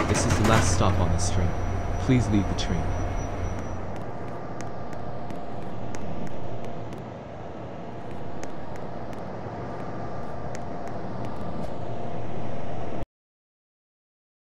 This is the last stop on this train. Please leave the train.